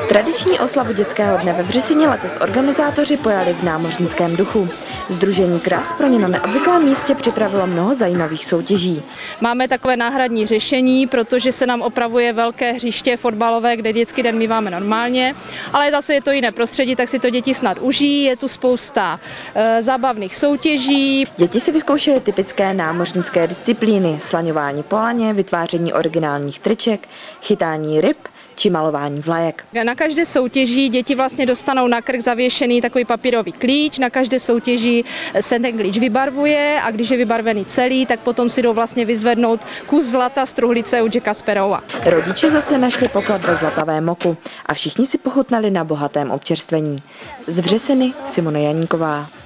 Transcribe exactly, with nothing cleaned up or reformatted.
Tradiční oslavu dětského dne ve Vřesině letos organizátoři pojali v námořnickém duchu. Sdružení Kras pro ně na neobvyklém místě připravilo mnoho zajímavých soutěží. Máme takové náhradní řešení, protože se nám opravuje velké hřiště fotbalové, kde dětský den míváme normálně, ale zase je to jiné prostředí, tak si to děti snad užijí. Je tu spousta e, zábavných soutěží. Děti si vyzkoušely typické námořnické disciplíny: slaňování po laně, vytváření originálních triček, chytání ryb či malování vlajek. Na každé soutěži děti vlastně dostanou na krk zavěšený takový papírový klíč, na každé soutěži se ten klíč vybarvuje a když je vybarvený celý, tak potom si jdou vlastně vyzvednout kus zlata z truhlice u Jacka Sparrowa. Rodiče zase našli poklad ve zlatavém moku a všichni si pochutnali na bohatém občerstvení. Z Vřesiny Simona Janíková.